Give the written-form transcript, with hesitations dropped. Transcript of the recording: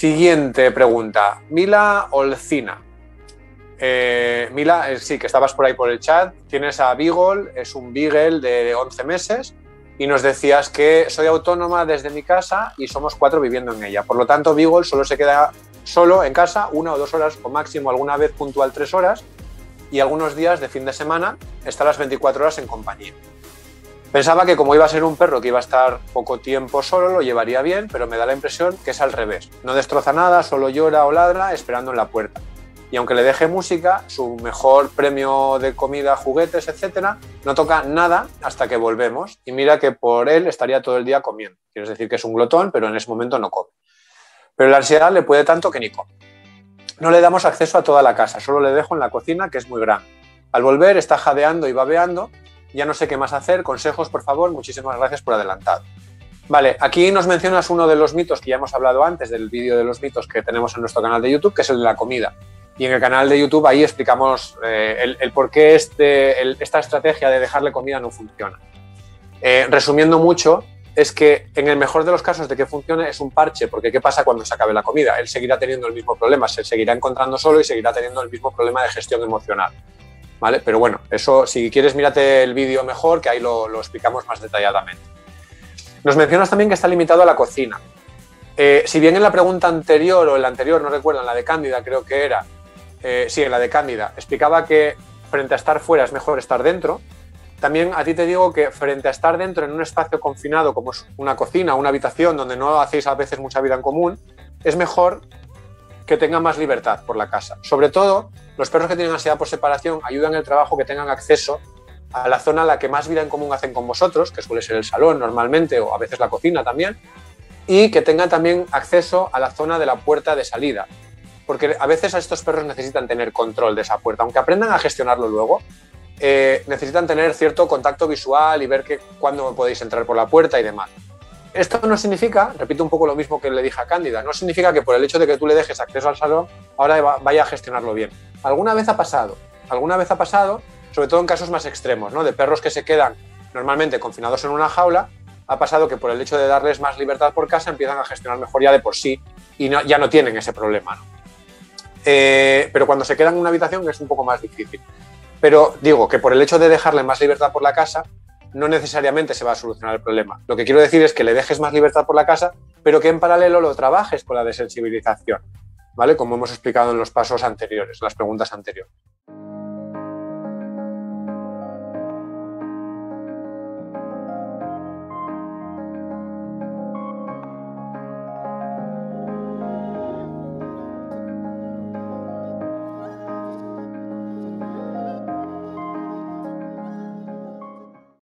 Siguiente pregunta. Mila Olcina. Mila, sí, que estabas por ahí por el chat. Tienes a Beagle, es un Beagle de 11 meses y nos decías que soy autónoma desde mi casa y somos 4 viviendo en ella. Por lo tanto, Beagle solo se queda solo en casa 1 o 2 horas o máximo alguna vez puntual 3 horas y algunos días de fin de semana está las 24 horas en compañía. Pensaba que como iba a ser un perro que iba a estar poco tiempo solo, lo llevaría bien, pero me da la impresión que es al revés. No destroza nada, solo llora o ladra esperando en la puerta. Y aunque le deje música, su mejor premio de comida, juguetes, etcétera, no toca nada hasta que volvemos. Y mira que por él estaría todo el día comiendo. Quiero decir que es un glotón, pero en ese momento no come. Pero la ansiedad le puede tanto que ni come. No le damos acceso a toda la casa, solo le dejo en la cocina, que es muy grande. Al volver está jadeando y babeando. Ya no sé qué más hacer. Consejos, por favor. Muchísimas gracias por adelantado. Vale, aquí nos mencionas uno de los mitos que ya hemos hablado antes del vídeo de los mitos que tenemos en nuestro canal de YouTube, que es el de la comida. Y en el canal de YouTube ahí explicamos el por qué esta estrategia de dejarle comida no funciona. Resumiendo mucho, es que en el mejor de los casos de que funcione es un parche, porque ¿qué pasa cuando se acabe la comida? Él seguirá teniendo el mismo problema, se seguirá encontrando solo y seguirá teniendo el mismo problema de gestión emocional. ¿Vale? Pero bueno, eso si quieres mírate el vídeo mejor, que ahí lo explicamos más detalladamente. Nos mencionas también que está limitado a la cocina. Si bien en la pregunta anterior, o en la anterior, no recuerdo, en la de Cándida creo que era, sí, en la de Cándida, explicaba que frente a estar fuera es mejor estar dentro. También a ti te digo que frente a estar dentro en un espacio confinado como es una cocina, una habitación donde no hacéis a veces mucha vida en común, es mejor que tengan más libertad por la casa. Sobre todo, los perros que tienen ansiedad por separación ayudan en el trabajo que tengan acceso a la zona a la que más vida en común hacen con vosotros, que suele ser el salón normalmente o a veces la cocina también, y que tengan también acceso a la zona de la puerta de salida. Porque a veces a estos perros necesitan tener control de esa puerta, aunque aprendan a gestionarlo luego, necesitan tener cierto contacto visual y ver cuándo podéis entrar por la puerta y demás. Esto no significa, repito un poco lo mismo que le dije a Cándida, no significa que por el hecho de que tú le dejes acceso al salón, ahora vaya a gestionarlo bien. Alguna vez ha pasado, sobre todo en casos más extremos, ¿no? De perros que se quedan normalmente confinados en una jaula, ha pasado que por el hecho de darles más libertad por casa empiezan a gestionar mejor ya de por sí y ya no tienen ese problema, ¿no? Pero cuando se quedan en una habitación es un poco más difícil. Pero digo que por el hecho de dejarle más libertad por la casa, no necesariamente se va a solucionar el problema. Lo que quiero decir es que le dejes más libertad por la casa, pero que en paralelo lo trabajes con la desensibilización, ¿vale? Como hemos explicado en los pasos anteriores, las preguntas anteriores.